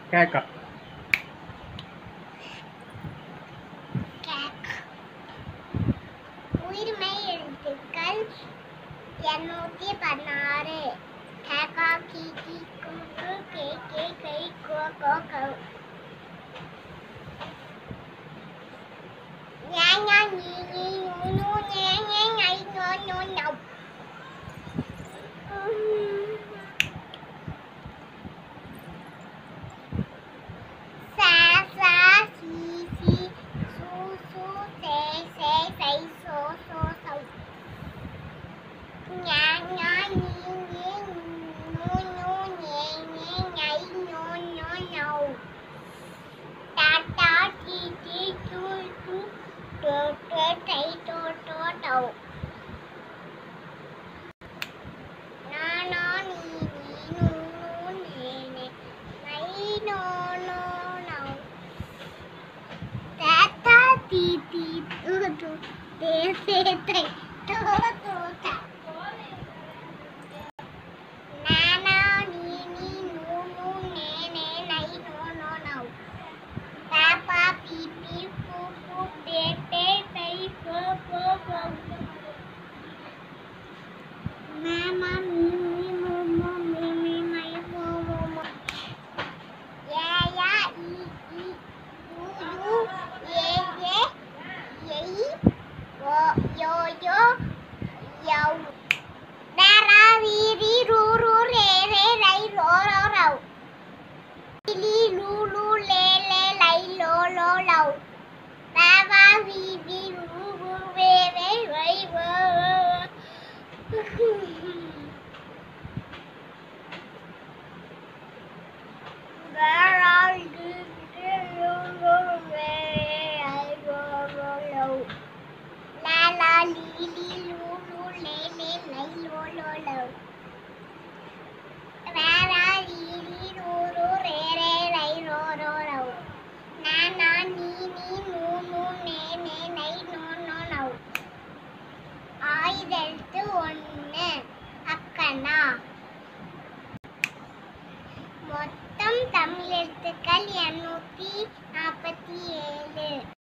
கேக்கா. உயிர்மெய் எழுத்துக்கள் 216. கேக்கா கீ கீ கூ கூ கே கே கை கோ கோ கௌ. ஞா ஞா நீ நீ நூ நூ ஞே ஞே ஐ நோ நோ நௌ. சா சா சி சி சு சு சே சே சை சோ சோ சௌ. ஞா ஞா நீ நீ நூ நூ ஞே ஞே ஐ நோ நோ நௌ. டா டா டி டி டு டு டோ டோ டை டோ டோ டௌ. நா நா நீ நீ நூ நூ நே நே ஐ நோ நோ நௌ. தா தா தி தி து து தே தே தை தோ தோ தா. நா நா நீ நீ நூ நூ நே நே ஐ நோ நோ நௌ. பா பா பி பி பூ பூ பே பே பை போ போ பௌ. மா மா மீ மீ மூ மூ மீ மீ மை மோ மோ மௌ. யா யா இ இ யூ யூ ஏ ஏ எய் ஓ யோ யோ யௌ. ரா ரா ரி ரி ரு ரு ரே ரே ரை ரோ ரோ ரௌ. லி லி லு லு லே லே லை லோ லோ லௌ. வா வா வி வி ரு ரு வே வே வை வோ வோ வோ. ரா ரா ரி ரி ரு ரு வே ஐ ரோ ரோ லௌ. லா லா லி லி லு லு லே லே லை லோ லோ லௌ. ரா ரா ரி ரி ரு ரு ரே ரே ரை ரோ ரோ ரௌ. நா நா நீ நீ நூ நூ நே நே ஐ நோ நோ நௌ. ஆயிரத்து 1 அக்கனா. மொத்தம் தமிழ் எழுத்துக்கள் 247.